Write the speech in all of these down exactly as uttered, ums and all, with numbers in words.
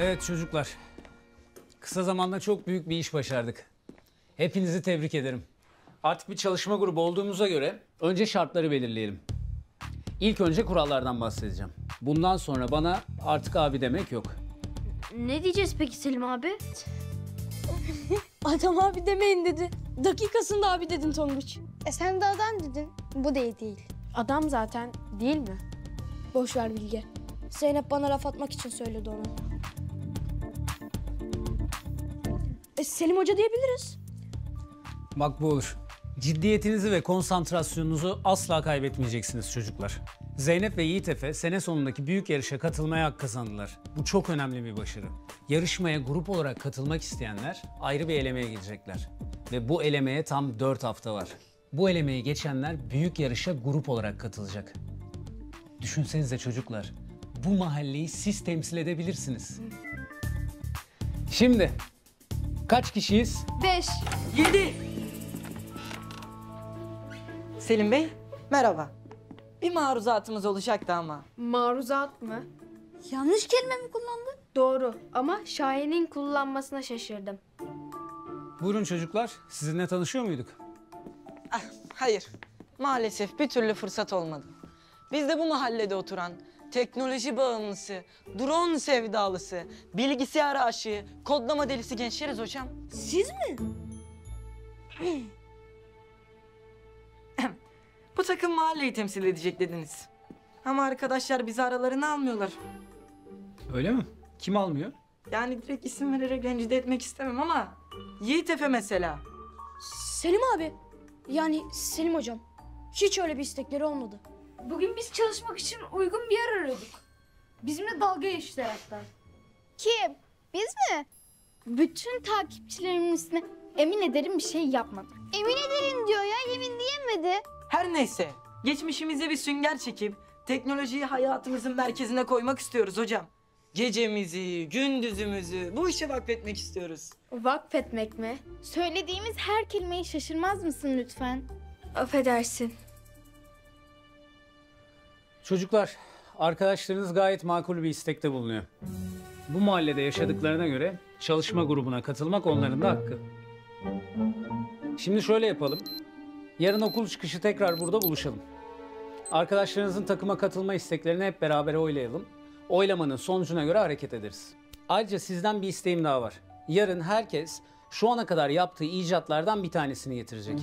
Evet çocuklar, kısa zamanda çok büyük bir iş başardık. Hepinizi tebrik ederim. Artık bir çalışma grubu olduğumuza göre önce şartları belirleyelim. İlk önce kurallardan bahsedeceğim. Bundan sonra bana artık abi demek yok. Ne diyeceğiz peki Selim abi? Adam abi demeyin dedi. Dakikasında abi dedin Tonguç. E sen de adam dedin. Bu değil değil. Adam zaten değil mi? Boş ver Bilge. Zeynep bana laf atmak için söyledi onu. E, Selim Hoca diyebiliriz. Bak bu olur. Ciddiyetinizi ve konsantrasyonunuzu asla kaybetmeyeceksiniz çocuklar. Zeynep ve Yiğit Efe sene sonundaki büyük yarışa katılmaya hak kazandılar. Bu çok önemli bir başarı. Yarışmaya grup olarak katılmak isteyenler ayrı bir elemeye girecekler. Ve bu elemeye tam dört hafta var. Bu elemeyi geçenler büyük yarışa grup olarak katılacak. Düşünsenize çocuklar, bu mahalleyi siz temsil edebilirsiniz. Şimdi kaç kişiyiz? Beş. Yedi. Selim Bey, merhaba. Bir maruzatımız olacaktı ama. Maruzat mı? Yanlış kelime mi kullandın? Doğru ama Şahin'in kullanmasına şaşırdım. Buyurun çocuklar, sizinle tanışıyor muyduk? Ah, hayır, maalesef bir türlü fırsat olmadı. Biz de bu mahallede oturan, teknoloji bağımlısı, drone sevdalısı, bilgisayar aşığı, kodlama delisi gençleriz hocam. Siz mi? Bu takım mahalleyi temsil edecek dediniz. Ama arkadaşlar bizi aralarına almıyorlar. Öyle mi? Kim almıyor? Yani direkt isim vererek rencide etmek istemem ama... Yiğit Efe mesela. Selim abi. Yani Selim hocam. Hiç öyle bir istekleri olmadı. Bugün biz çalışmak için uygun bir yer arıyorduk. Bizimle dalga geçtiler hatta. Kim? Biz mi? Bütün takipçilerimin üstüne emin ederim bir şey yapmadı. Emin ederim diyor ya, yemin diyemedi. Her neyse, geçmişimize bir sünger çekip teknolojiyi hayatımızın merkezine koymak istiyoruz hocam. Gecemizi, gündüzümüzü bu işe vakfetmek istiyoruz. Vakfetmek mi? Söylediğimiz her kelimeyi şaşırmaz mısın lütfen? Affedersin. Çocuklar, arkadaşlarınız gayet makul bir istekte bulunuyor. Bu mahallede yaşadıklarına göre çalışma grubuna katılmak onların da hakkı. Şimdi şöyle yapalım. Yarın okul çıkışı tekrar burada buluşalım. Arkadaşlarınızın takıma katılma isteklerini hep beraber oylayalım. Oylamanın sonucuna göre hareket ederiz. Ayrıca sizden bir isteğim daha var. Yarın herkes şu ana kadar yaptığı icatlardan bir tanesini getirecek.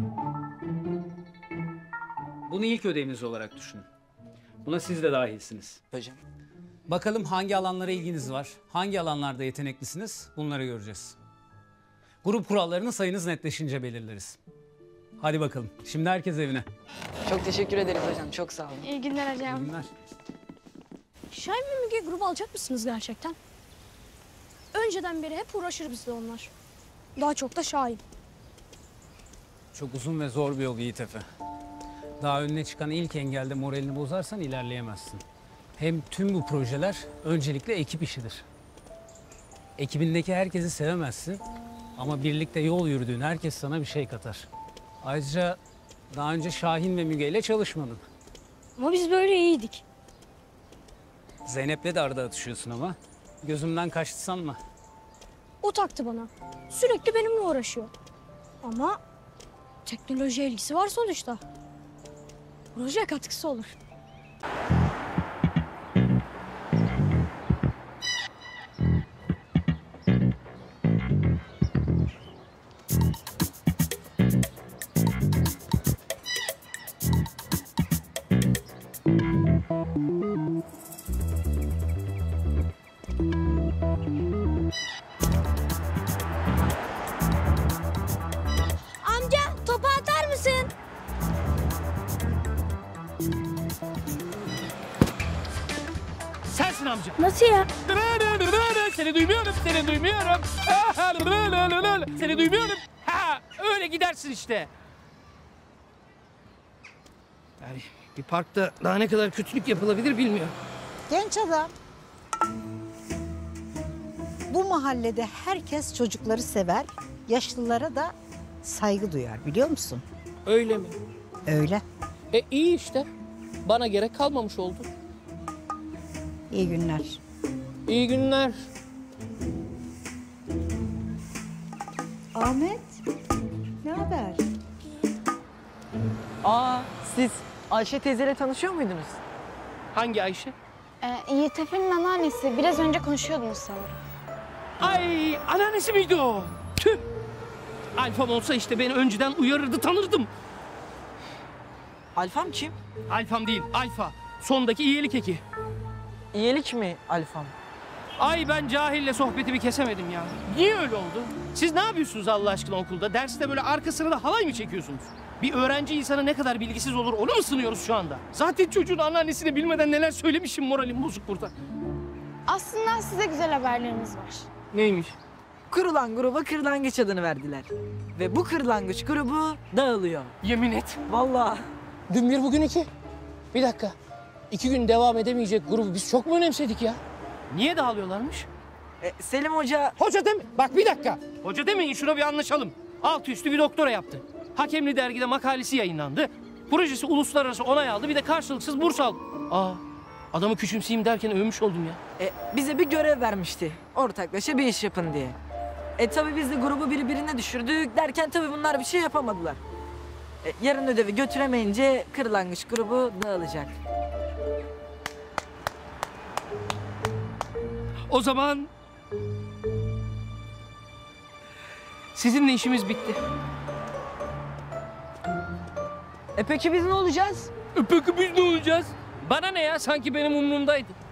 Bunu ilk ödeviniz olarak düşünün. Buna siz de dahilsiniz. Hocam. Bakalım hangi alanlara ilginiz var, hangi alanlarda yeteneklisiniz, bunları göreceğiz. Grup kurallarını sayınız netleşince belirleriz. Hadi bakalım, şimdi herkes evine. Çok teşekkür ederiz hocam, çok sağ olun. İyi günler hocam. İyi günler. Şahin ve Müge grup alacak mısınız gerçekten? Önceden beri hep uğraşır bizle onlar. Daha çok da Şahin. Çok uzun ve zor bir yol Yiğit Efe. Daha önüne çıkan ilk engelde moralini bozarsan ilerleyemezsin. Hem tüm bu projeler öncelikle ekip işidir. Ekibindeki herkesi sevemezsin ama birlikte yol yürüdüğün herkes sana bir şey katar. Ayrıca daha önce Şahin ve Müge ile çalışmadın. Ama biz böyle iyiydik. Zeynep'le de arada atışıyorsun ama. Gözümden kaçtı sanma. O taktı bana. Sürekli benimle uğraşıyor. Ama teknoloji ilgisi var sonuçta. Projeye katkısı olur. Amca topu atar mısın? Sensin amca. Nasıl ya? Seni duymuyorum, seni duymuyorum. Seni duymuyorum. Ha, öyle gidersin işte. Yani bir parkta daha ne kadar kötülük yapılabilir bilmiyorum. Genç adam. Bu mahallede herkes çocukları sever, yaşlılara da saygı duyar, biliyor musun? Öyle mi? Öyle. E iyi işte. Bana gerek kalmamış oldu. İyi günler. İyi günler. Ahmet, ne haber? Aa, siz Ayşe teyzeyle tanışıyor muydunuz? Hangi Ayşe? Ee, Yiğit Efe'nin anneannesi. Biraz önce konuşuyordunuz sanırım. Ay, anneannesi miydi o? Tüh! Alfam olsa işte beni önceden uyarırdı, tanırdım. Alfam kim? Alfam değil, Alfa. Sondaki iyilik eki. İyilik mi Alfam? Ay ben cahille sohbetimi kesemedim ya. Niye öyle oldu? Siz ne yapıyorsunuz Allah aşkına okulda? Derste böyle arka sırada halay mı çekiyorsunuz? Bir öğrenci insanı ne kadar bilgisiz olur onu mu sınıyoruz şu anda? Zaten çocuğun anneannesini bilmeden neler söylemişim, moralim bozuk burada. Aslında size güzel haberlerimiz var. Neymiş? Kurulan gruba kırlangıç adını verdiler. Ve bu kırlangıç grubu dağılıyor. Yemin et. Vallahi. Dün bir bugün iki. Bir dakika. İki gün devam edemeyecek grubu biz çok mu önemsedik ya? Niye dağılıyorlarmış? E, Selim Hoca Hoca deme. Bak bir dakika. Hoca demeyin, şuna bir anlaşalım. Altı üstü bir doktora yaptı. Hakemli dergide makalesi yayınlandı. Projesi uluslararası onay aldı. Bir de karşılıksız burs aldı. Aa, adamı küçümseyeyim derken övmüş oldum ya. e, bize bir görev vermişti. Ortaklaşa bir iş yapın diye. E tabi biz de grubu birbirine düşürdük derken tabi bunlar bir şey yapamadılar. E, yarın ödevi götüremeyince kırlangıç grubu dağılacak. O zaman sizinle işimiz bitti. E peki biz ne olacağız? E peki biz ne olacağız? Bana ne ya? Sanki benim umurumdaydı.